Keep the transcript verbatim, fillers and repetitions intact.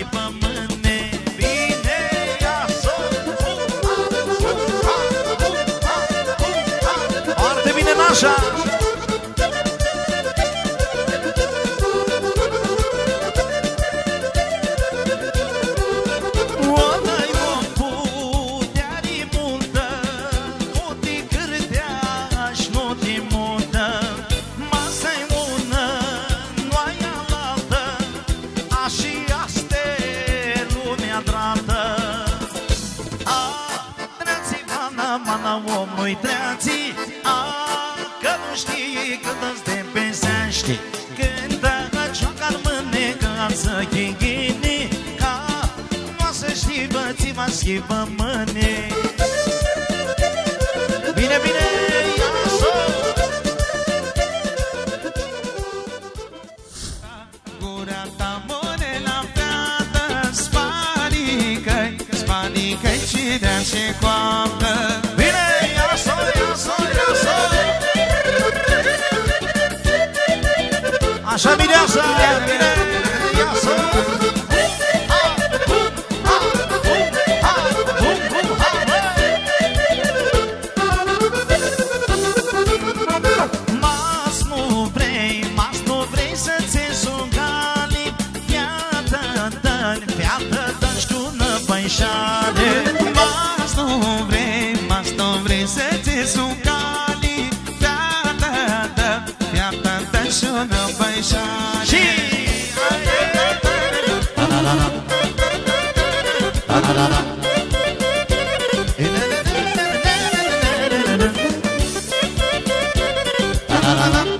schimbă mâine. Bine, ia să foarte bine, Nașa. Omului treații, a, că nu știi cât îți te pesești. Când joacă-n mânecă să chinghini, ca nu o să știi bății mă schimbă mâne. Bine, bine, ia-s-o! Gura ta bune la plată, spanică-i, spanică-i cidea și coaptă. Așa mireasă, bine, ia-să! Mas nu vrei, mas nu vrei să-ți ies un galip. Fiată-dă-n, fiată-dă-n știună băișale. Mas nu vrei, mas nu vrei să-ți ies un galip. Fiată-dă, fiată-dă-n știună băișale. Și da da da